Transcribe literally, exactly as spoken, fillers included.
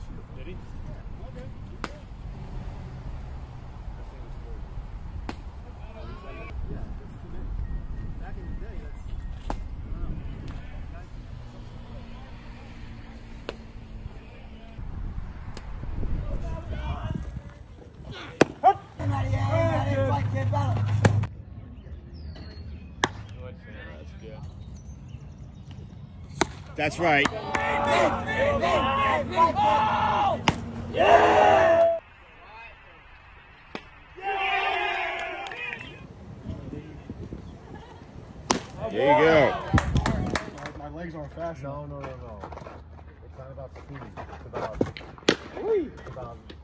Did he? Okay. Yeah, that's too many. Back in the day, that's. That's right. There you go. My legs aren't fast. No, no, no, no. It's not about speed. It's about. It's about